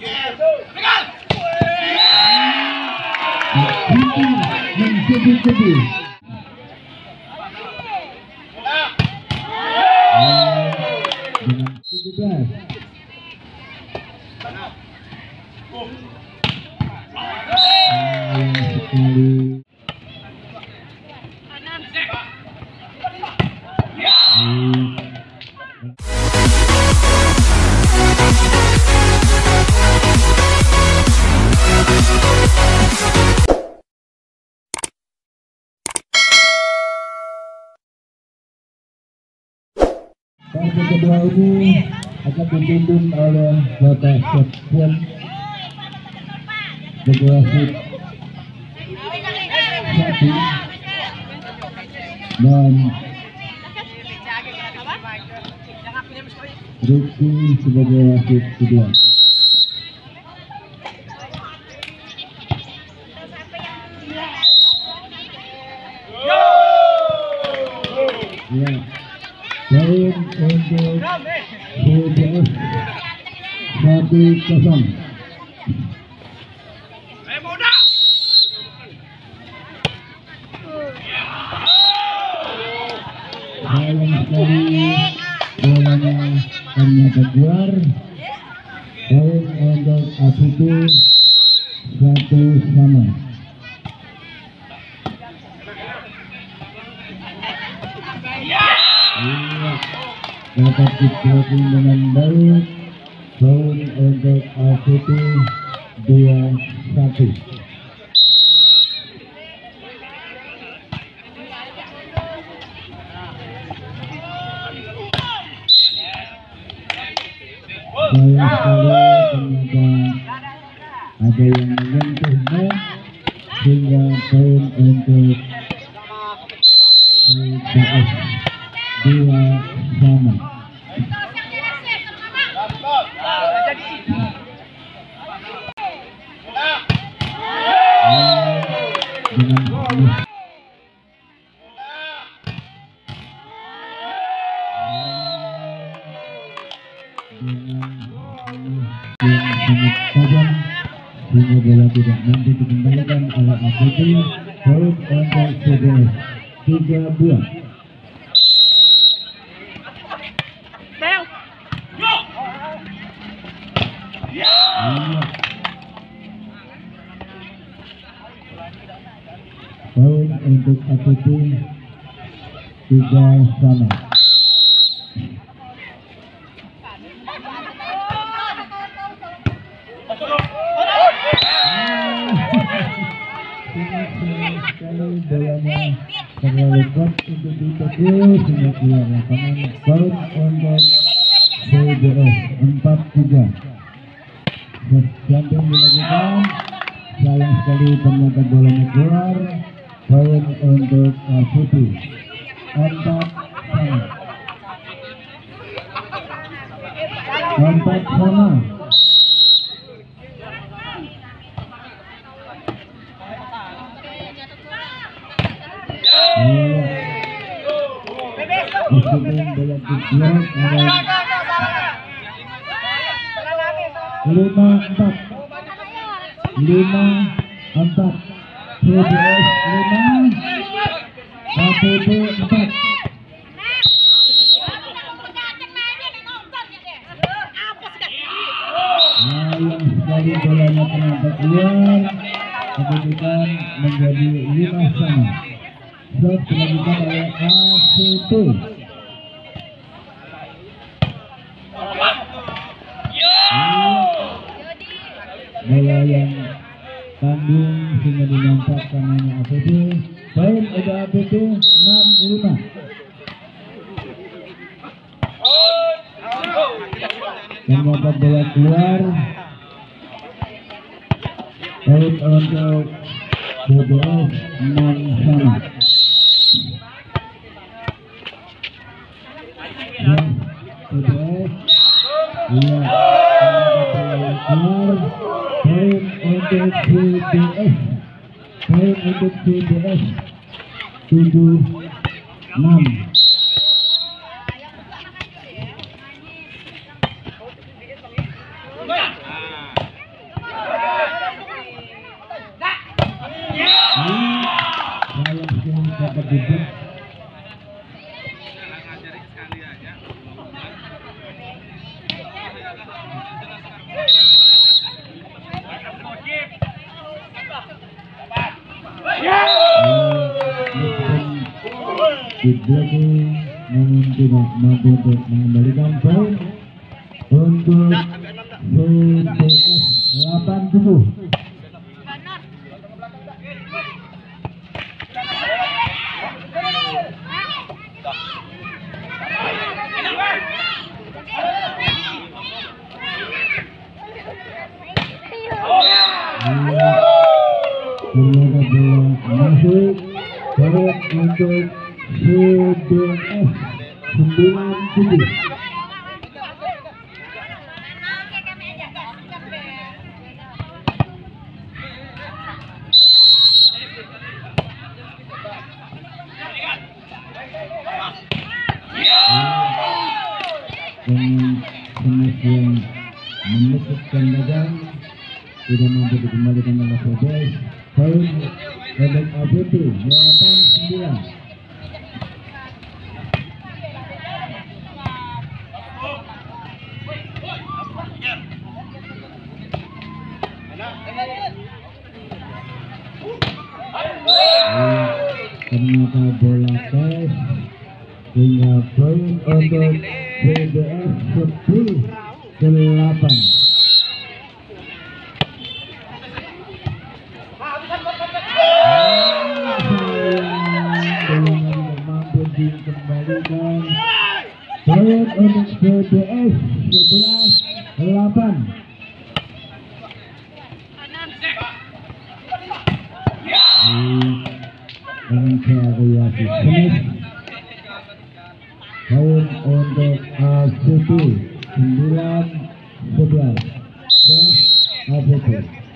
Partai kedua ini akan dipimpin oleh Bapak Septian Dekorasi Sati dan Riki sebagai wasit kedua. Ya. Poin untuk CBS 1-0. Sayang sekali bolanya ternyata keluar. Poin untuk ACT 1-1. Dapat di-tracking dengan baik. Poin untuk ACT 2-1. Sayang sekali ternyata ada yang menyentuh net sehingga poin untuk CBS 2 sama. Sehingga bola tidak mampu dikembalikan oleh ACT. Poin untuk CBS 3-2. Poin untuk ACT 3 sama. Sekali bolanya terlalu kuat untuk ditegur sehingga keluar lapangan. Poin untuk CBS 4-3. Jantung dilakukan. Sayang sekali ternyata bolanya keluar. Poin untuk ACT 4 sama. 4 sama. Meskipun bola dijual ada 5-4 CBS 5 ACT 4. Sayang sekali bolanya ternyata keluar. Kedudukan menjadi 5 sama. Shot dilakukan oleh ACT. Bola yang tanggung sehingga dinampakkan hanya ACT. Poin untuk ACT 6-5. Ternyata bola keluar. Poin untuk CBS 6 sama. CBS iya keluar. Poin untuk CBS. Poin untuk CBS 7-6. di blocking namun tidak mampu untuk mengembalikan poin untuk CDS 87. Masuk poin untuk CDS 97. Dengan tenis yang menekukkan badan tidak mampu dikembalikan oleh CDS. Poin untuk ABT 89. Ternyata bola tes sehingga poin untuk CDS 10-8. Mampu dikembalikan poin untuk CDS 11-8. Dengan variasi finish poin untuk ACT 9-11 ke ACT.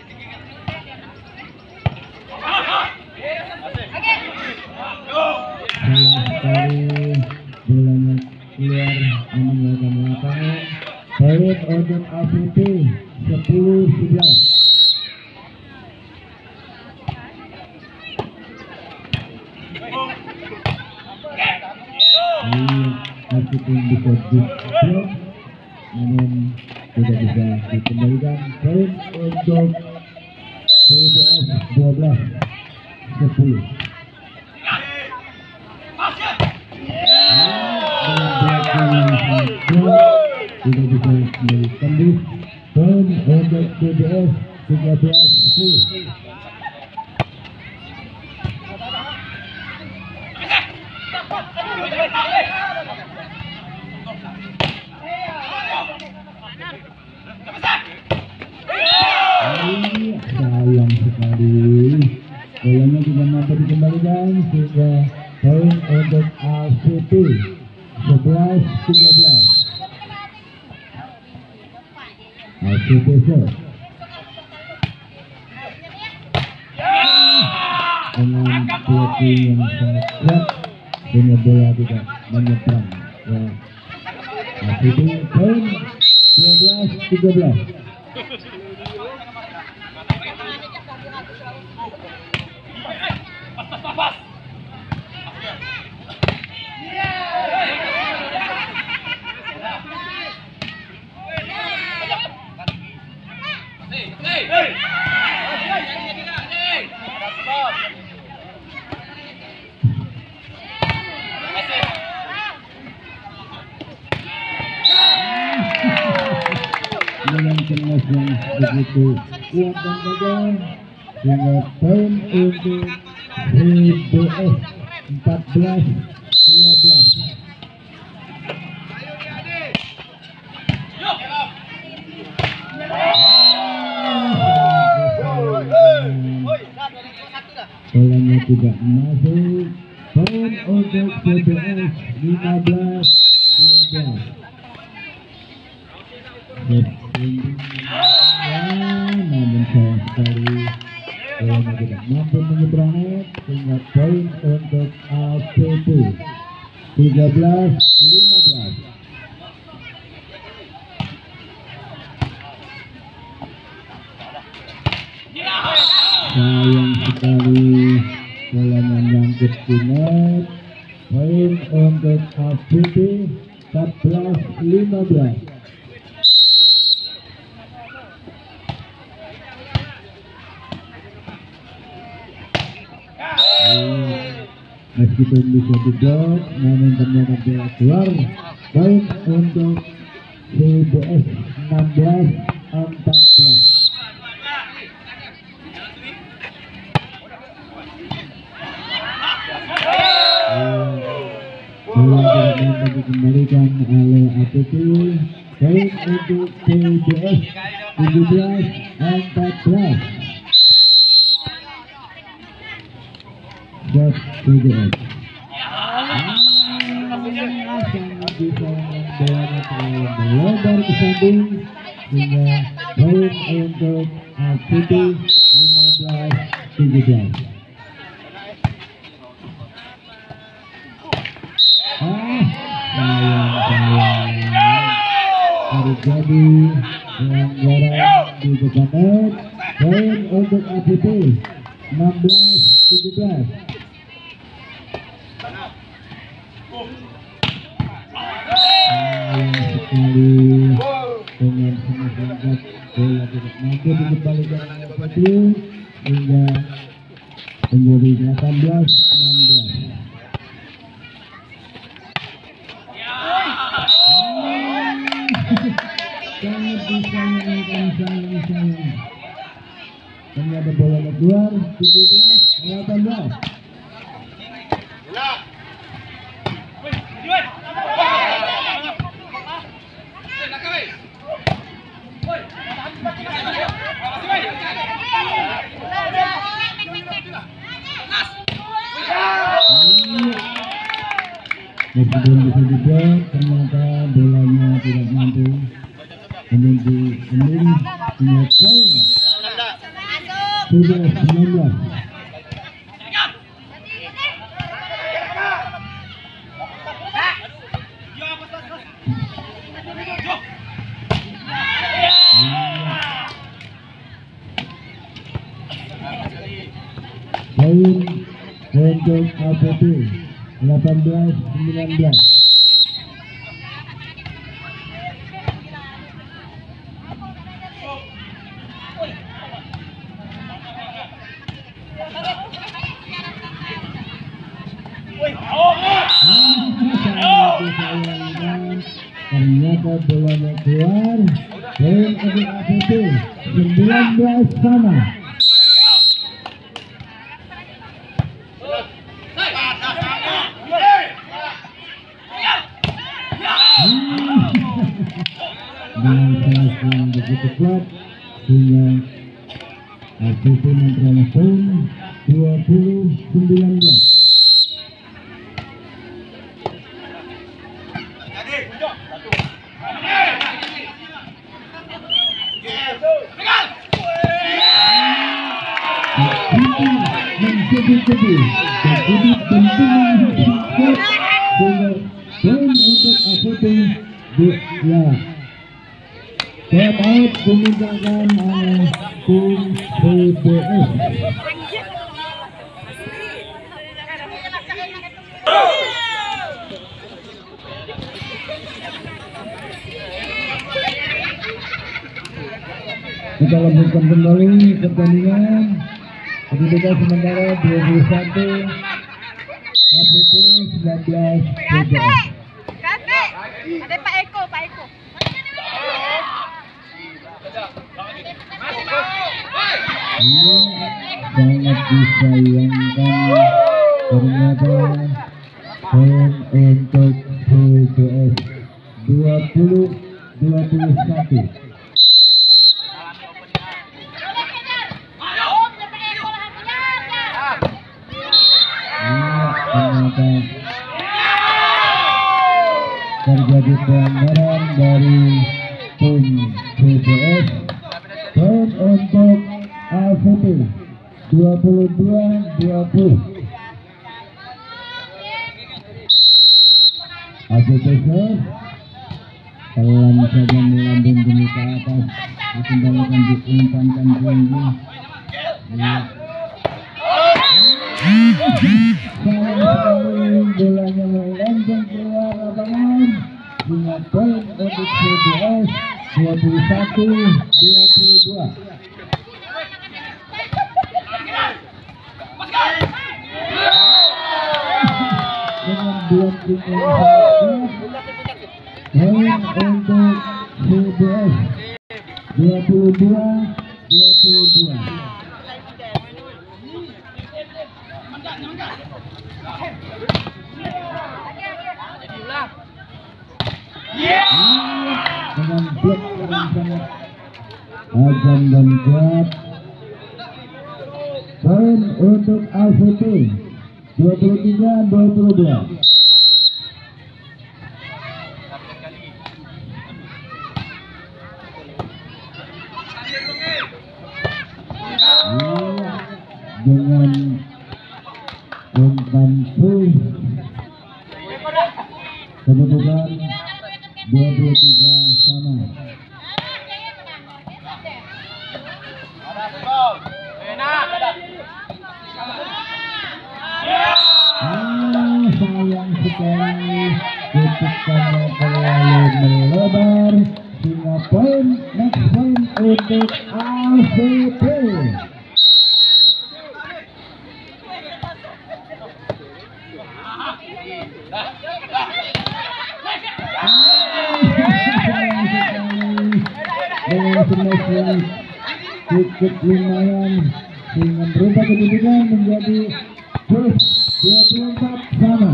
Sayang sekali bolanya keluar meninggalkan lapangan. Poin untuk ACT 10-11. Meskipun bisa di-block namun tidak bisa dikembalikan. Poin untuk CDS 12-10. Tidak bisa ditembus. Poin untuk CDS 13-10. Sayang sekali bolanya tidak mampu dikembalikan sehingga poin untuk ACT 11-13. ACT serve dengan blocking yang sangat kuat sehingga bola tidak menyeberang ke ACT. Poin 12-13. Dengan kemas yang begitu kuat dan tegar sehingga poin untuk CDS 14-12. Bolanya tidak masuk. Poin untuk CDS 15-12. Namun sayang sekali bolanya tidak mampu menyeberang net sehingga poin untuk ACT 13-15. Sayang sekali bolanya nyangkut di net. Poin untuk ACT 14-15. meskipun bisa diblok namun ternyata bola keluar. Poin untuk CBS 16-14. Bola tidak mampu dikembalikan oleh APT. Poin untuk CBS 17-14. Shot CBS. Sangat bisa bolanya terlalu melebar ke samping sehingga poin untuk APT 15-17. Sayang terjadi pelanggaran di depan net. Poin untuk APT 16-17. Sekali dengan singkat bola tidak mampu dikembalikan oleh APT hingga menjadi 18-16. Sangat disayangkan, ternyata bola keluar. 17-18. Meskipun bisa diblok, ternyata bolanya tidak mampu menjadi sehingga poin sudah 19. Poin untuk APT 18-19. Ternyata bolanya keluar. Poin untuk APT 19 sama. Dengan kelas yang begitu kuat sehingga APT memperoleh poin 20-19. Menjadi bentungan singkat sehingga poin untuk APT ya. Step out dimintakan oleh tim CBS. Kita lanjutkan kembali pertandingan. Kedudukan sementara 21 APT 19 CBS. Ada Pak Eko. Sangat disayangkan ternyata poin untuk CBS 20-21. Ternyata terjadi pelanggaran dari tim CBS. Poin untuk APT 22-20. APT pelan saja melambung demi ke atas, dikembalikan diumpankan tinggi. Sayang sekali bolanya melenggang keluar lapangan. Dengan poin untuk CBS 21-22. untuk CBS 22-22. Dengan blok yang sangat agam dan kuat. Poin untuk ACT 23-22. Dengan umpan full kedudukan 23 sama. Sayang sekali ketikanya terlalu melebar sehingga poin next point untuk ACT. Dengan smash yang cukup lumayan sehingga berubah kedudukan menjadi 24 sama.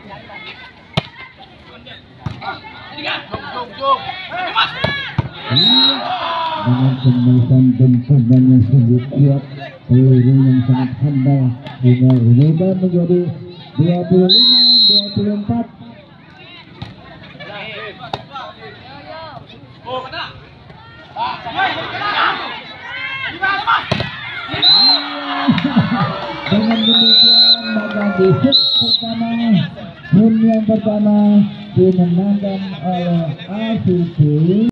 Dengan pembahasan bentukan yang sungguh kuat, peluru yang sangat handal sehingga berubah menjadi 25-24. Dengan demikian maka di set pertama, game yang pertama dimenangkan oleh ACT.